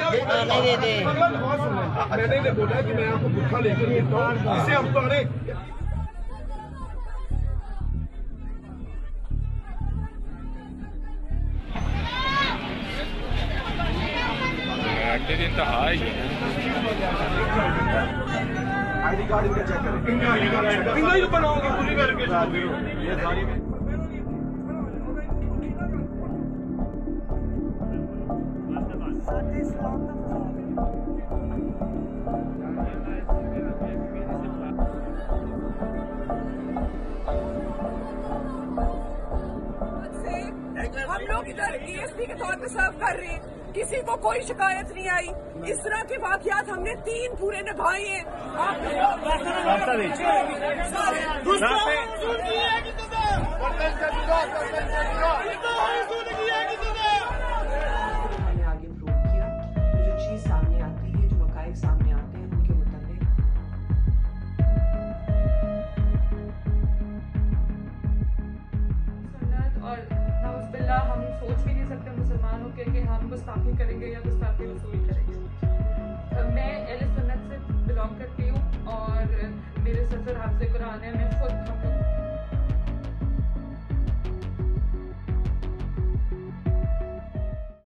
मैंने बोला कि मैं आपको भूखा लेकर मिलता हूँ, इससे हम पकड़े। दिन तो हाई आईडी कार्ड इनका चेक करें, इनका ही बनाओगे पूरी करके ये सारी में। हम लोग इधर ESP के तौर पे सर्व कर रहे हैं, किसी को कोई शिकायत नहीं आई। इस तरह के वाकयात हमने 3 पूरे निभाए हैं। आगे प्रूव किया तो जो चीज सामने आती है, जो हकायक सामने आते हैं उनके मुताबिक सुन्नत और नाउज़ुबिल्लाह हम सोच भी नहीं सकते मुसलमान होकर कि हम गुस्ताखी करेंगे या गुस्ताखी वसूल करेंगे। मैं अहले सुन्नत से बिलोंग करती हूँ और मेरे ससुर हाफ़िज़ कुरान है। मैं खुद